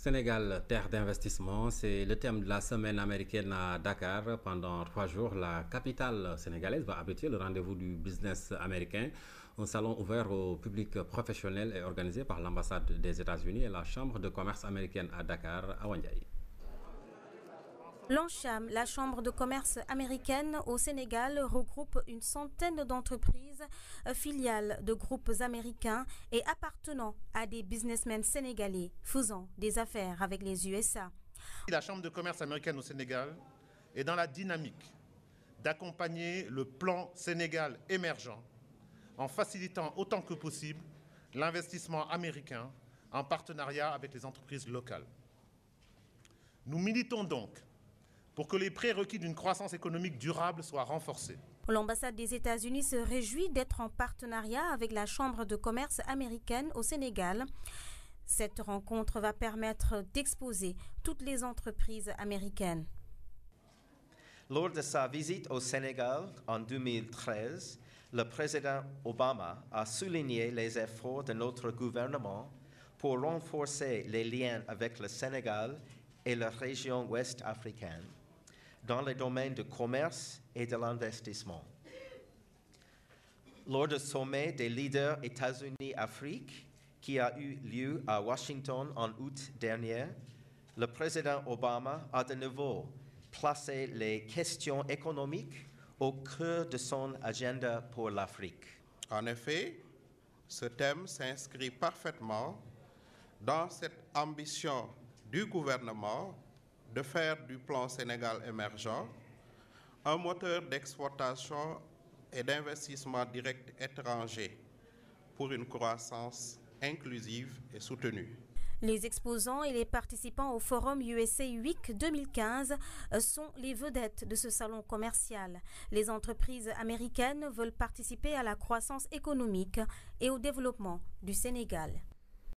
Sénégal, terre d'investissement, c'est le thème de la semaine américaine à Dakar. Pendant 3 jours, la capitale sénégalaise va abriter le rendez-vous du business américain, un salon ouvert au public professionnel et organisé par l'ambassade des États-Unis et la Chambre de commerce américaine à Dakar, à Wandiaï. L'ANCHAM, la Chambre de commerce américaine au Sénégal, regroupe une centaine d'entreprises, filiales de groupes américains et appartenant à des businessmen sénégalais faisant des affaires avec les USA. La Chambre de commerce américaine au Sénégal est dans la dynamique d'accompagner le plan Sénégal émergent en facilitant autant que possible l'investissement américain en partenariat avec les entreprises locales. Nous militons donc pour que les prérequis d'une croissance économique durable soient renforcés. L'ambassade des États-Unis se réjouit d'être en partenariat avec la Chambre de commerce américaine au Sénégal. Cette rencontre va permettre d'exposer toutes les entreprises américaines. Lors de sa visite au Sénégal en 2013, le président Obama a souligné les efforts de notre gouvernement pour renforcer les liens avec le Sénégal et la région ouest africaine dans les domaines du commerce et de l'investissement. Lors du sommet des leaders États-Unis-Afrique qui a eu lieu à Washington en août dernier, le président Obama a de nouveau placé les questions économiques au cœur de son agenda pour l'Afrique. En effet, ce thème s'inscrit parfaitement dans cette ambition du gouvernement de faire du plan Sénégal émergent un moteur d'exportation et d'investissement direct étranger pour une croissance inclusive et soutenue. Les exposants et les participants au Forum USA Week 2015 sont les vedettes de ce salon commercial. Les entreprises américaines veulent participer à la croissance économique et au développement du Sénégal.